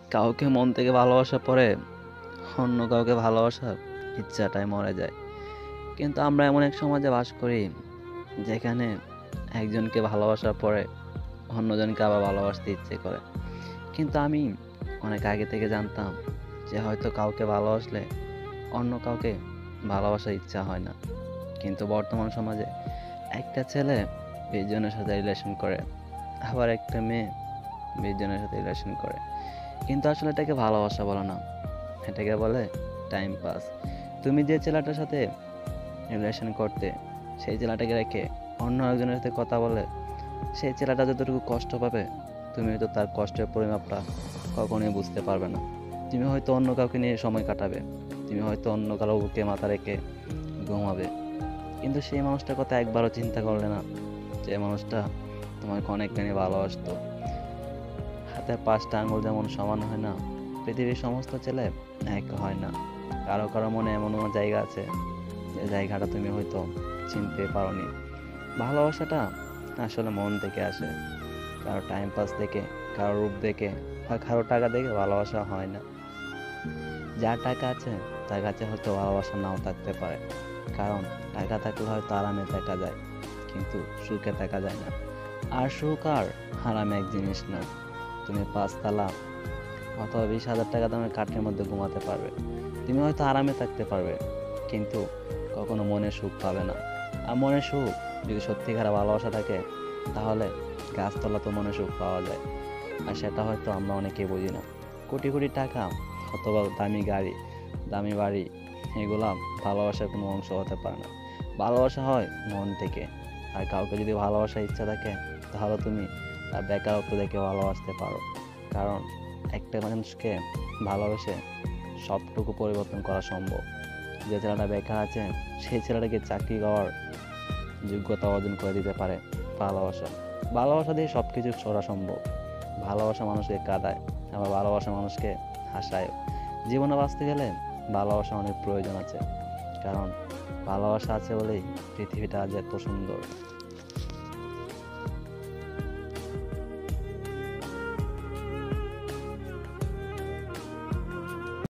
কাউকে মন থেকে ভালোবাসার পরে অন্য কাউকে ভালোবাসার ইচ্ছাটাই মরে যায়। কিন্তু আমরা এমন এক সমাজে বাস করি যেখানে একজনকে ভালোবাসার পরে অন্যজনকে আবার ভালোবাসতে ইচ্ছে করে। কিন্তু আমি অনেক আগে থেকে জানতাম যে হয়তো কাউকে ভালোবাসলে অন্য কাউকে ভালোবাসার ইচ্ছা হয় না। কিন্তু বর্তমান সমাজে একটা ছেলে 20 জনের সাথে রিলেশন করে, আবার একটা মেয়ে 20 জনের সাথে রিলেশন করে। কিন্তু আসলে এটাকে ভালোবাসা বলে না, এটাকে বলে টাইম পাস। তুমি যে ছেলেটার সাথে রিলেশন করতে, সেই ছেলেটাকে রেখে অন্য একজনের সাথে কথা বলে সেই ছেলেটা যতটুকু কষ্ট পাবে, তুমি হয়তো তার কষ্টের পরিমাপটা কখনোই বুঝতে পারবে না। তুমি হয়তো অন্য কাউকে নিয়ে সময় কাটাবে, তুমি হয়তো অন্য কারো বুকে মাথা রেখে ঘুমাবে, কিন্তু সেই মানুষটার কথা একবারও চিন্তা করলে না যে মানুষটা তোমাকে অনেকখানি ভালোবাসতো। হাতের 5টা আঙুল যেমন সমান হয় না, পৃথিবীর সমস্ত ছেলে এক হয় না। কারো কারো মনে এমন জায়গা আছে যে জায়গাটা তুমি হয়তো চিনতে পারোনি। ভালোবাসাটা আসলে মন থেকে আসে, কারো টাইম পাস দেখে, কারো রূপ দেখে বা কারো টাকা দেখে ভালোবাসা হয় না। যার টাকা আছে তার কাছে হয়তো ভালোবাসা নাও থাকতে পারে, কারণ টাকা থাকলে হয়তো আরামে থাকা যায়, কিন্তু সুখে থাকা যায় না। আর সুখ আর আরাম এক জিনিস না। তুমি 5 তলা অথবা 20,000 টাকা দামের কাঠের মধ্যে ঘুমাতে পারবে, তুমি হয়তো আরামে থাকতে পারবে, কিন্তু কখনো মনে সুখ পাবে না। আর মনে সুখ যদি সত্যিকার ভালোবাসা থাকে, তাহলে গাছতলা তো মনে সুখ পাওয়া যায়। আর সেটা হয়তো আমরা অনেকেই বুঝি না। কোটি কোটি টাকা অথবা দামি গাড়ি, দামি বাড়ি, এগুলা ভালোবাসার কোনো অংশ হতে পারে না। ভালোবাসা হয় মন থেকে। আর কাউকে যদি ভালোবাসার ইচ্ছা থাকে, তাহলে তুমি তার বেকারত্ব দেখে ভালোবাসতে পারো। কারণ একটা মানুষকে ভালোবেসে সবটুকু পরিবর্তন করা সম্ভব। যে ছেলেটা বেকার আছে, সেই ছেলেটাকে চাকরি করার যোগ্যতা অর্জন করে দিতে পারে ভালোবাসা। ভালোবাসা দিয়ে সব কিছু করা সম্ভব। ভালোবাসা মানুষকে কাঁদায়, আবার ভালোবাসা মানুষকে হাসায়। জীবনে বাঁচতে গেলে ভালোবাসা অনেক প্রয়োজন আছে, কারণ ভালোবাসা আছে বলেই পৃথিবীটা আজ এত সুন্দর।